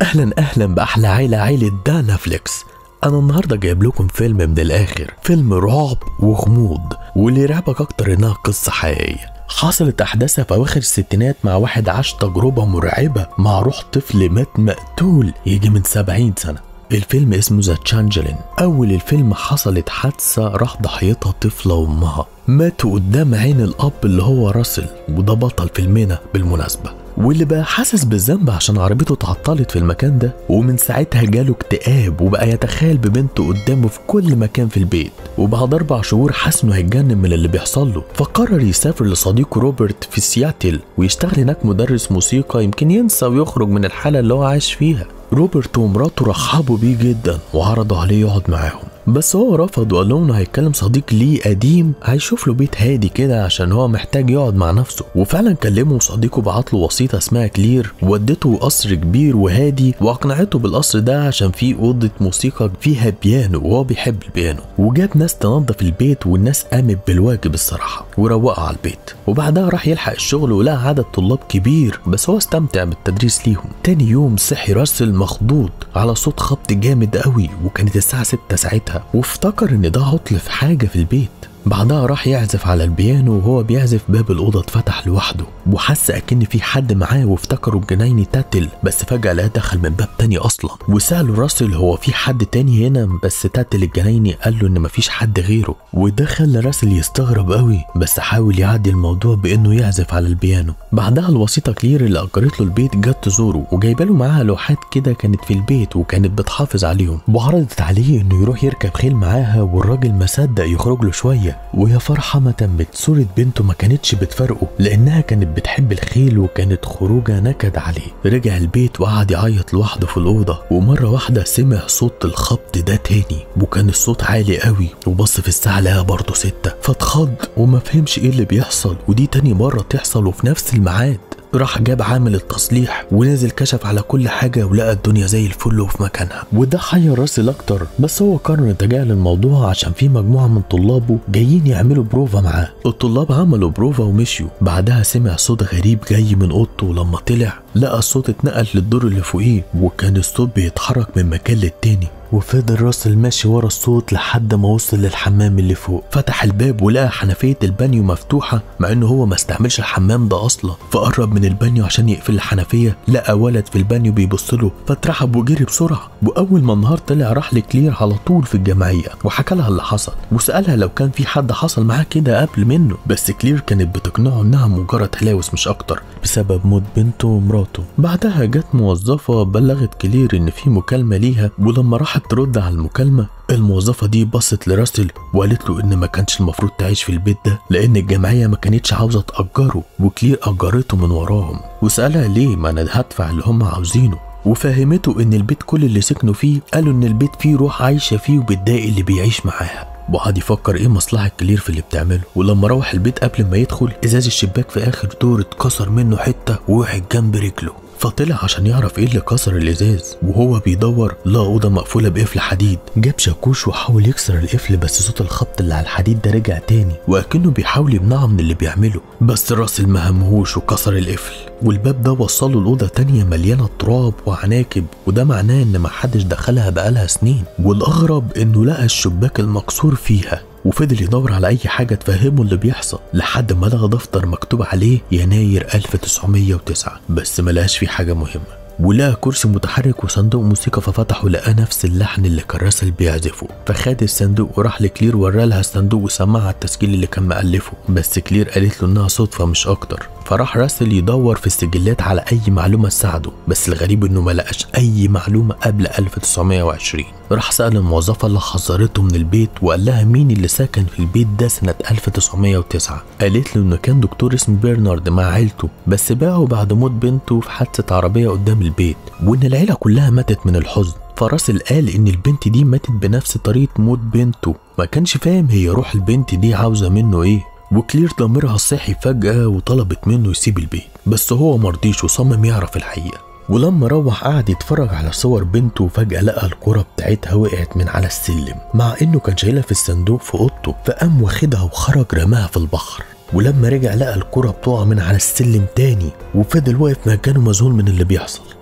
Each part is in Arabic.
اهلا باحلى عيلة دانا فليكس. انا النهارده جايب لكم فيلم من الاخر، فيلم رعب وغموض، واللي يرعبك اكتر انها قصة حقيقية حصلت احداثها في اواخر الستينات مع واحد عاش تجربة مرعبة مع روح طفل مات مقتول يجي من 70 سنة. الفيلم اسمه ذا تشانجلين. اول الفيلم حصلت حادثة راح ضحيتها طفلة وامها، ماتوا قدام عين الاب اللي هو راسل، وده بطل فيلمنا بالمناسبة، واللي بقى حاسس بالذنب عشان عربيته اتعطلت في المكان ده، ومن ساعتها جاله اكتئاب وبقى يتخيل ببنته قدامه في كل مكان في البيت. وبعد 4 شهور حس انه هيتجنن من اللي بيحصل له، فقرر يسافر لصديقه روبرت في سياتل ويشتغل هناك مدرس موسيقى يمكن ينسى ويخرج من الحالة اللي هو عايش فيها. روبرت ومراته رحبوا بيه جدا وعرضوا عليه يقعد معاهم، بس هو رفض وقال لهم انه هيكلم صديق ليه قديم هيشوف له بيت هادي كده عشان هو محتاج يقعد مع نفسه. وفعلا كلمه وصديقه بعت له وسيطه اسمها كلير ودته قصر كبير وهادي، واقنعته بالقصر ده عشان فيه اوضه موسيقى فيها بيانو وهو بيحب البيانو، وجاب ناس تنظف البيت والناس قامت بالواجب الصراحه وروقوا على البيت. وبعدها راح يلحق الشغل ولقى عدد طلاب كبير بس هو استمتع بالتدريس ليهم. تاني يوم صحي راسل مخضوض على صوت خبط جامد قوي، وكانت الساعه 6 ساعتها، وافتكر ان ده عطل في حاجه في البيت. بعدها راح يعزف على البيانو وهو بيعزف باب الأوضة اتفتح لوحده، وحس أكن في حد معاه وافتكره بجنايني تاتل، بس فجأة لقاه دخل من باب تاني أصلا. وسأله راسل هو في حد تاني هنا، بس تاتل الجنايني قال له إن مفيش حد غيره، وده خلى راسل يستغرب قوي، بس حاول يعدي الموضوع بإنه يعزف على البيانو. بعدها الوسيطة كلير اللي أجرت له البيت جت تزوره وجايبه له معاها لوحات كده كانت في البيت وكانت بتحافظ عليهم، وعرضت عليه إنه يروح يركب خيل معاها، والراجل ما صدق يخرج له شوية. ويا فرحة ما تمت، صورة بنته ما كانتش بتفرقه لأنها كانت بتحب الخيل وكانت خروجة نكد عليه. رجع البيت وقعد يعيط لوحده في الأوضة، ومرة واحدة سمع صوت الخبط ده تاني، وكان الصوت عالي قوي، وبص في الساعة لقاها برضه 6، فاتخض وما فهمش ايه اللي بيحصل، ودي تاني مرة تحصل وفي نفس الميعاد. راح جاب عامل التصليح ونزل كشف على كل حاجة ولقى الدنيا زي الفل وفي مكانها، وده حير راسل اكتر، بس هو قرر يتجاهل الموضوع عشان في مجموعة من طلابه جايين يعملوا بروفا معاه. الطلاب عملوا بروفا ومشيوا. بعدها سمع صوت غريب جاي من اوضته، ولما طلع لقى الصوت اتنقل للدور اللي فوقيه، وكان الصوت بيتحرك من مكان للتاني. وفضل راسل ماشي ورا الصوت لحد ما وصل للحمام اللي فوق. فتح الباب ولقى حنفية البانيو مفتوحة مع انه هو ما استعملش الحمام ده اصلا، فقرب من البانيو عشان يقفل الحنفية، لقى ولد في البانيو بيبص له فاترحب وجري بسرعة. واول ما النهار طلع راح لكلير على طول في الجمعية وحكى لها اللي حصل، وسألها لو كان في حد حصل معاه كده قبل منه، بس كلير كانت بتقنعه انها مجرد هلاوس مش اكتر بسبب موت بنته ومراته. بعدها جت موظفة بلغت كلير ان في مكالمة ليها، ولما راحت ترد على المكالمة الموظفة دي بصت لراسل وقالت له ان ما كانش المفروض تعيش في البيت ده لان الجمعية ما كانتش عاوزة تأجره، وكلير أجرته من وراهم. وسألها ليه؟ ما انا هدفع اللي هم عاوزينه. وفهمته ان البيت كل اللي سكنوا فيه قالوا ان البيت فيه روح عايشة فيه وبتضايق اللي بيعيش معاها. وقعد يفكر ايه مصلحة كلير في اللي بتعمله. ولما روح البيت قبل ما يدخل ازاز الشباك في اخر دور اتكسر منه حتة ووقعت جنب رجله، فطلع عشان يعرف ايه اللي كسر الازاز. وهو بيدور لقى اوضه مقفوله بقفل حديد، جاب شاكوش وحاول يكسر القفل، بس صوت الخبط اللي على الحديد ده رجع تاني وكأنه بيحاول يمنعه من اللي بيعمله، بس راسل ما همهوش وكسر القفل. والباب ده وصله لأوضة تانية مليانة تراب وعناكب، وده معناه ان ما حدش دخلها بقالها سنين. والاغرب انه لقى الشباك المكسور فيها، وفضل يدور على اي حاجة تفهمه اللي بيحصل لحد ما لقى دفتر مكتوب عليه يناير 1909، بس ملقاش فيه حاجة مهمة. ولقى كرسي متحرك وصندوق موسيقى، ففتحه لقى نفس اللحن اللي كان راسل بيعزفه، فخد الصندوق وراح لكلير ورالها الصندوق وسمعها التسجيل اللي كان مألفه، بس كلير قالت له انها صدفة مش اكتر. فراح راسل يدور في السجلات على اي معلومة تساعده، بس الغريب انه ما لقاش اي معلومة قبل 1920. راح سأل الموظفة اللي حذرته من البيت وقال لها مين اللي ساكن في البيت ده سنة 1909. قالت له انه كان دكتور اسمه بيرنارد مع عيلته، بس باعه بعد موت بنته في حادثة عربية قدام البيت، وان العيلة كلها ماتت من الحزن. فراسل قال ان البنت دي ماتت بنفس طريقة موت بنته، ما كانش فاهم هي روح البنت دي عاوزة منه ايه. وكلير ضميرها صحي فجأة وطلبت منه يسيب البيت، بس هو مرضيش وصمم يعرف الحقيقة. ولما روح قعد يتفرج على صور بنته، وفجأة لقى الكرة بتاعتها وقعت من على السلم، مع انه كان شايلها في الصندوق في اوضته، فقام واخدها وخرج رماها في البحر. ولما رجع لقى الكرة بتقع من على السلم تاني، وفضل واقف مكانه مذهول من اللي بيحصل.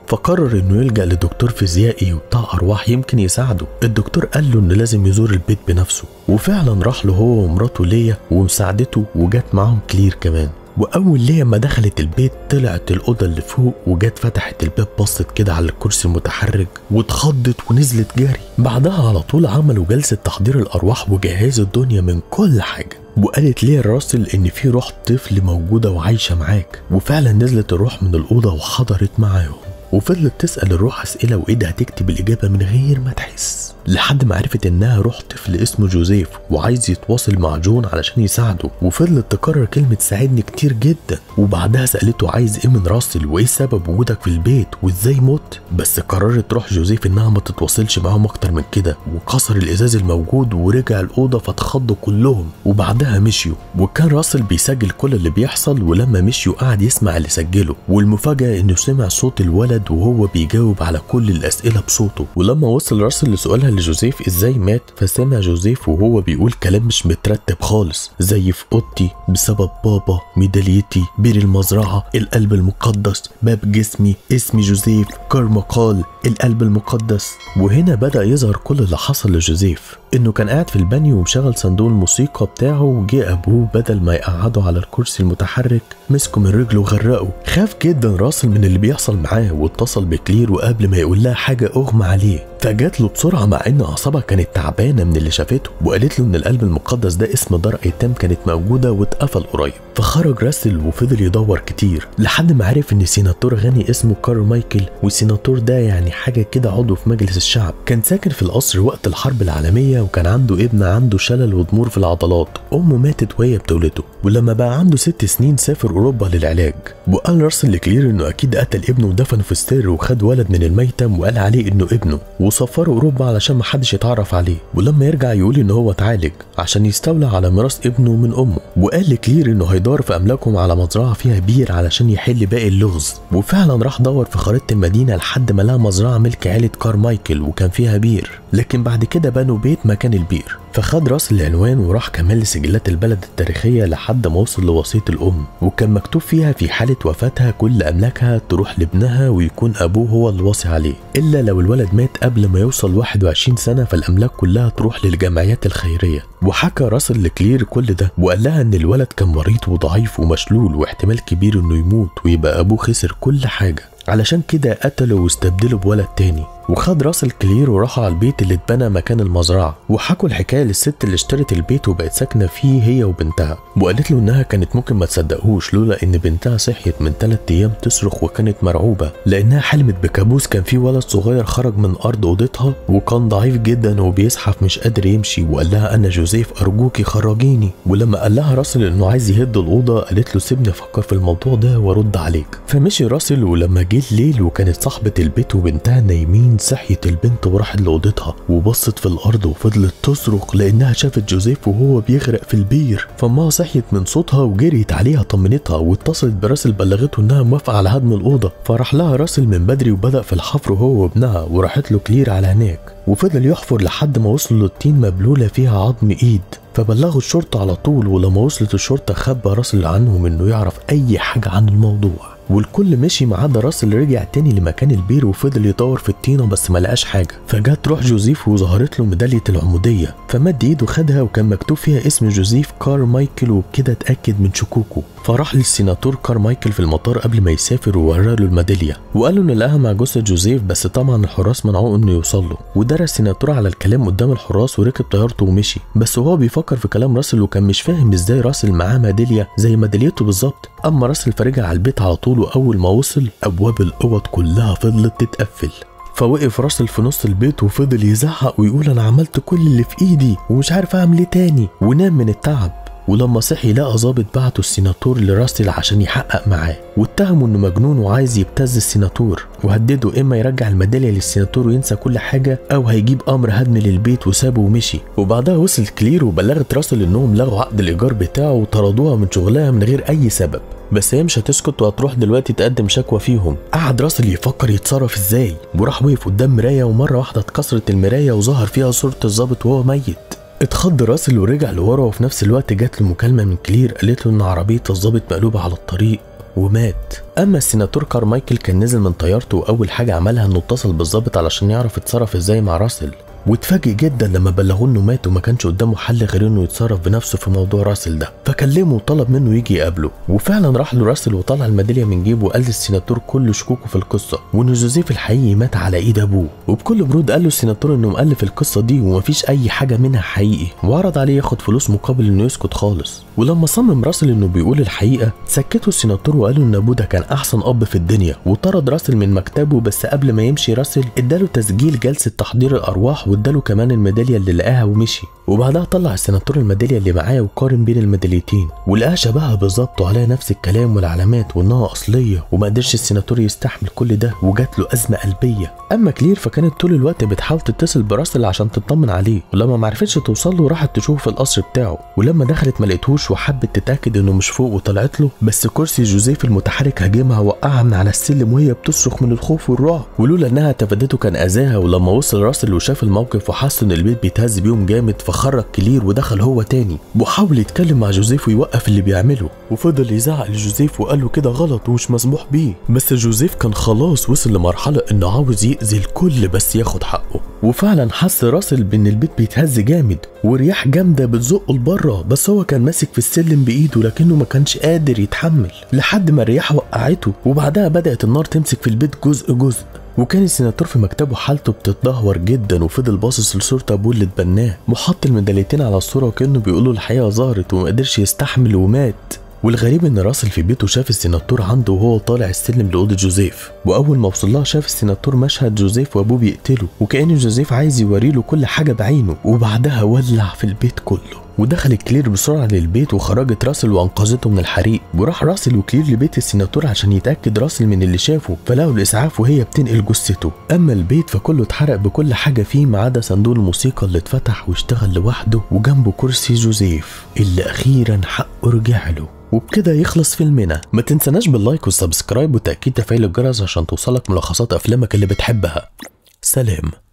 فقرر انه يلجأ لدكتور فيزيائي وبتاع ارواح يمكن يساعده. الدكتور قال له انه لازم يزور البيت بنفسه، وفعلا راح له هو ومراته ليا ومساعدته، وجات معاهم كلير كمان. واول ليا ما دخلت البيت طلعت الاوضه اللي فوق وجت فتحت الباب، بصت كده على الكرسي المتحرك واتخضت ونزلت جري. بعدها على طول عملوا جلسه تحضير الارواح وجهزوا الدنيا من كل حاجه، وقالت ليه راسل ان في روح طفل موجوده وعايشه معاك. وفعلا نزلت الروح من الاوضه وحضرت معاهم، وفضلت تسأل الروح أسئلة وإيدها تكتب الإجابة من غير ما تحس، لحد ما عرفت إنها روح طفل اسمه جوزيف وعايز يتواصل مع جون علشان يساعده. وفضلت تكرر كلمة ساعدني كتير جدا. وبعدها سألته عايز إيه من راسل وإيه سبب وجودك في البيت وإزاي مت. بس قررت روح جوزيف إنها ما تتواصلش معاهم أكتر من كده، وكسر الإزاز الموجود ورجع الأوضة فاتخضوا كلهم. وبعدها مشيوا، وكان راسل بيسجل كل اللي بيحصل، ولما مشيوا قعد يسمع اللي سجله. والمفاجأة إنه سمع صوت الولد وهو بيجاوب على كل الأسئلة بصوته. ولما وصل راسل لسؤالها لجوزيف ازاي مات، فسمع جوزيف وهو بيقول كلام مش مترتب خالص، زي في اوضتي، بسبب بابا، ميداليتي، بير المزرعة، القلب المقدس، باب جسمي، اسمي جوزيف، كارماقال، القلب المقدس. وهنا بدأ يظهر كل اللي حصل لجوزيف، انه كان قاعد في البانيو ومشغل صندوق الموسيقى بتاعه، وجه ابوه بدل ما يقعده على الكرسي المتحرك مسكه من رجله وغرقه. خاف جدا راسل من اللي بيحصل معاه، واتصل بكلير وقبل ما يقول لها حاجه اغمى عليه، فجات له بسرعه مع ان اعصابها كانت تعبانه من اللي شافته، وقالت له ان القلب المقدس ده اسم دار ايتام كانت موجوده واتقفل قريب. فخرج راسل وفضل يدور كتير لحد ما عرف ان سيناتور غني اسمه كارمايكل، والسيناتور ده يعني حاجه كده عضو في مجلس الشعب، كان ساكن في القصر وقت الحرب العالميه، وكان عنده ابن عنده شلل وضمور في العضلات، امه ماتت وهي بتولده، ولما بقى عنده 6 سنين سافر اوروبا للعلاج. وقال راسل لكلير انه اكيد قتل ابنه ودفنه في السر، وخد ولد من الميتم وقال عليه انه ابنه، وسفره اوروبا علشان محدش يتعرف عليه، ولما يرجع يقول ان هو اتعالج عشان يستولى على ميراث ابنه من امه. وقال لكلير انه هيدور في املاكهم على مزرعه فيها بير علشان يحل باقي اللغز، وفعلا راح دور في خريطه المدينه لحد ما لقى مزرعه ملك عيله كارمايكل وكان فيها بير، لكن بعد كده بنوا بيت مكان البير. فخد راسل العنوان وراح كمان لسجلات البلد التاريخيه لحد ما وصل لوصيه الام، وكان مكتوب فيها في حاله وفاتها كل املاكها تروح لابنها ويكون ابوه هو الوصي عليه، الا لو الولد مات قبل ما يوصل 21 سنه فالاملاك كلها تروح للجمعيات الخيريه. وحكى راسل لكلير كل ده، وقال لها ان الولد كان مريض وضعيف ومشلول واحتمال كبير انه يموت ويبقى ابوه خسر كل حاجه، علشان كده قتله واستبدله بولد تاني. وخد راسل كلير وراحوا على البيت اللي اتبنى مكان المزرعه، وحكوا الحكايه للست اللي اشترت البيت وبقت ساكنه فيه هي وبنتها، وقالت له انها كانت ممكن ما تصدقهوش لولا ان بنتها صحيت من 3 ايام تصرخ وكانت مرعوبه، لانها حلمت بكابوس كان فيه ولد صغير خرج من ارض اوضتها وكان ضعيف جدا وبيزحف مش قادر يمشي، وقال لها انا جوزيف ارجوكي خرجيني. ولما قال لها راسل انه عايز يهد الاوضه قالت له سيبني افكر في الموضوع ده وارد عليك. فمشي راسل، ولما جه الليل وكانت صاحبه البيت وبنتها نايمين صحيت البنت وراحت لاوضتها وبصت في الارض وفضلت تصرخ لانها شافت جوزيف وهو بيغرق في البير. فامها صحيت من صوتها وجريت عليها طمنتها واتصلت براسل بلغته انها موافقه على هدم الاوضه. فراح لها راسل من بدري وبدا في الحفر هو وابنها، وراحت له كلير على هناك وفضل يحفر لحد ما وصلوا للطين مبلوله فيها عظم ايد. فبلغوا الشرطه على طول، ولما وصلت الشرطه خبى راسل عنهم انه يعرف اي حاجه عن الموضوع، والكل مشي ما عدا راسل رجع تاني لمكان البير وفضل يدور في الطينه بس ما لقاش حاجه. فجت روح جوزيف وظهرت له ميداليه العموديه، فمد ايده خدها وكان مكتوب فيها اسم جوزيف كارمايكل، وبكده اتاكد من شكوكه. فراح للسيناتور كارمايكل في المطار قبل ما يسافر وورى له الميداليه، وقال له ان لقاها مع جثه جوزيف، بس طبعا الحراس منعوه انه يوصل له. ودرس السيناتور على الكلام قدام الحراس وركب طيارته ومشي، بس وهو بيفكر في كلام راسل وكان مش فاهم ازاي راسل معاه ميداليه زي ميداليته بالظبط. اما راسل فرجع على البيت على طول، واول ما وصل ابواب الاوض كلها فضلت تتقفل. فوقف راسل في نص البيت وفضل يزعق ويقول انا عملت كل اللي في ايدي ومش عارف اعمل ايه تاني، ونام من التعب. ولما صحي لقى ظابط بعته السيناتور لراسل عشان يحقق معاه، واتهمه انه مجنون وعايز يبتز السيناتور، وهدده اما يرجع الميداليه للسيناتور وينسى كل حاجه او هيجيب امر هدم للبيت، وسابه ومشي. وبعدها وصل كلير وبلغت راسل انهم لغوا عقد الايجار بتاعه وطردوها من شغلها من غير اي سبب، بس هي مش هتسكت وهتروح دلوقتي تقدم شكوى فيهم. قعد راسل يفكر يتصرف ازاي، وراح وقف قدام مرايه ومره واحده اتكسرت المرايه وظهر فيها صوره الظابط وهو ميت. اتخض راسل ورجع لورا، وفي نفس الوقت جات له مكالمه من كلير قالت له ان عربيه الظابط مقلوبه على الطريق ومات. اما السيناتور كارمايكل كان نزل من طيارته واول حاجه عملها انه اتصل بالظابط علشان يعرف يتصرف ازاي مع راسل، واتفاجئ جدا لما بلغوه انه مات وما كانش قدامه حل غير انه يتصرف بنفسه في موضوع راسل ده، فكلمه وطلب منه يجي يقابله. وفعلا راح له راسل وطلع الميداليه من جيبه وقال للسيناتور كل شكوكه في القصه، وان جوزيف الحقيقي مات على ايد ابوه. وبكل برود قال له السيناتور انه مؤلف القصه دي ومفيش اي حاجه منها حقيقي، وعرض عليه ياخد فلوس مقابل انه يسكت خالص. ولما صمم راسل انه بيقول الحقيقه سكته السيناتور وقال له ان ابوه ده كان احسن اب في الدنيا، وطرد راسل من مكتبه. بس قبل ما يمشي راسل اداله تسجيل جلسه تحضير الارواح واداله كمان الميداليه اللي لقاها ومشي. وبعدها طلع السيناتور الميداليه اللي معاه وقارن بين الميداليتين ولقاها شبهها بالظبط وعليها نفس الكلام والعلامات وانها اصليه، وما قدرش السيناتور يستحمل كل ده وجات له ازمه قلبيه. اما كلير فكانت طول الوقت بتحاول تتصل براسل عشان تطمن عليه، ولما ما عرفتش توصل له راحت تشوفه في القصر بتاعه، ولما دخلت ما لقيتهوش وحبت تتاكد انه مش فوق وطلعت له، بس كرسي جوزيف المتحرك هاجمها وقعها من على السلم وهي بتصرخ من الخوف والرعب، ولولا انها تفادته كان اذاها. ولما وصل راسل وشاف الموقف وحس ان البيت بيتهز بيهم جامد فخرج كلير ودخل هو تاني وحاول يتكلم مع جوزيف ويوقف اللي بيعمله، وفضل يزعق لجوزيف وقال له كده غلط ومش مسموح بيه. بس جوزيف كان خلاص وصل لمرحله انه عاوز يأذي الكل بس ياخد حقه. وفعلا حس راسل بان البيت بيتهز جامد ورياح جامده بتزقه لبره، بس هو كان ماسك في السلم بايده لكنه ما كانش قادر يتحمل لحد ما الرياح وقعته. وبعدها بدأت النار تمسك في البيت جزء جزء، وكان السيناتور في مكتبه حالته بتتدهور جدا وفضل باصص لصورة ابوه اللي اتبناه وحط الميداليتين على الصورة وكأنه بيقول له الحقيقة ظهرت وما قدرش يستحمل ومات. والغريب ان راسل في بيته شاف السيناتور عنده وهو طالع السلم لأوضة جوزيف، واول ما وصل لها شاف السيناتور مشهد جوزيف وابوه بيقتله وكأن جوزيف عايز يوريله كل حاجة بعينه، وبعدها ولع في البيت كله. ودخلت كلير بسرعة للبيت وخرجت راسل وانقذته من الحريق، وراح راسل وكلير لبيت السيناتور عشان يتأكد راسل من اللي شافه، فلقوا الإسعاف وهي بتنقل جثته. أما البيت فكله اتحرق بكل حاجة فيه ما عدا صندوق الموسيقى اللي اتفتح واشتغل لوحده وجنبه كرسي جوزيف اللي أخيرا حقه رجع له. وبكده يخلص فيلمنا. ما تنسناش باللايك والسبسكرايب وتأكيد تفعيل الجرس عشان توصلك ملخصات أفلامك اللي بتحبها. سلام.